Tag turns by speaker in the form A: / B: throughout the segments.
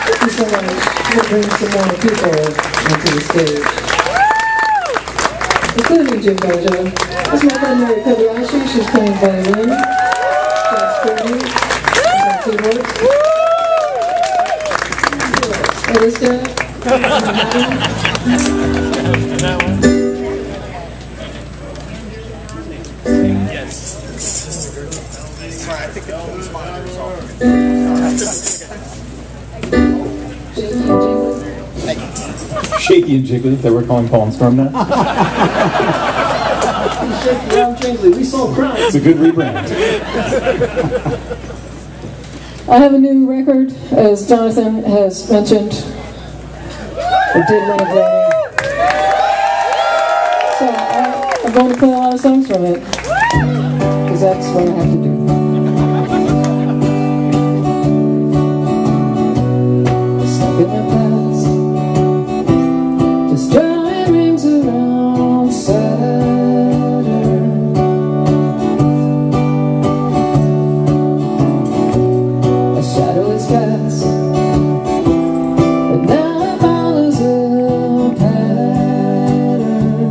A: Thank you so much. We'll bring some more people onto the stage, including Jim Boggia. This is my friend Mary Kobayashi. She's playing violin. Jack Spurdy is on keyboard. Arista.
B: Shaky and Jingly, that we're calling Paul and Storm now.
C: Shaky and Jingly, we sold crowns.
B: It's a good rebrand.
A: I have a new record, as Jonathan has mentioned. It did win a Grammy. So I'm going to play a lot of songs from it, because that's what I have to do. Stuck in the past, just drawing rings around Saturn. A shadow is cast, but now it follows a pattern.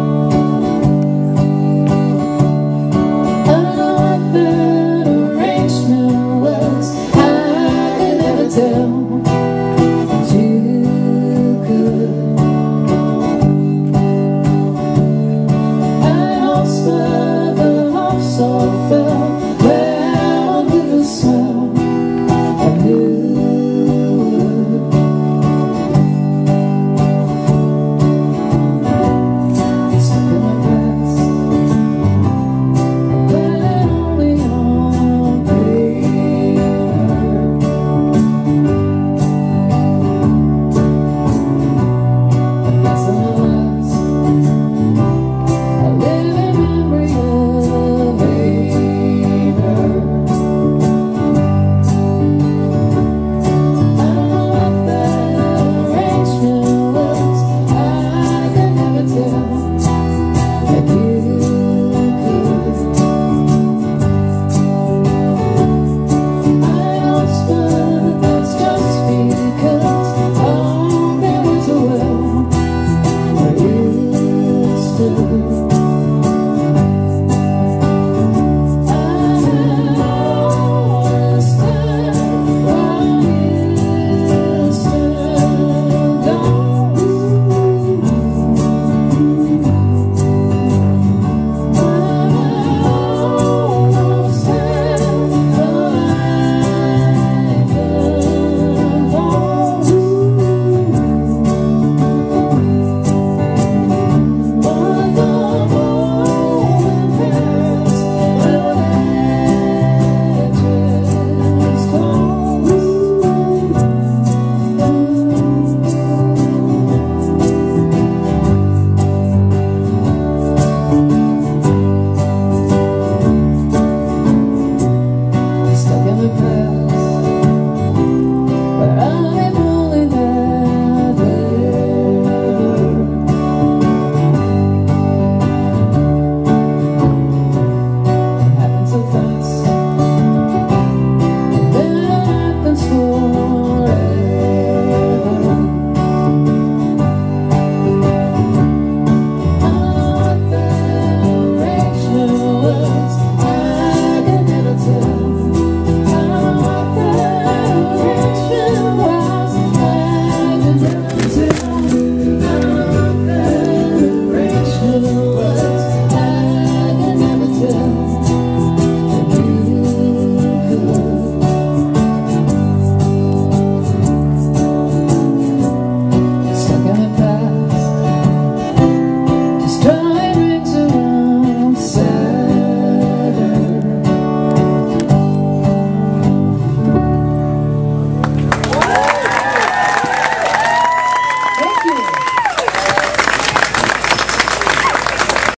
A: I don't know what that arrangement was, I could never tell.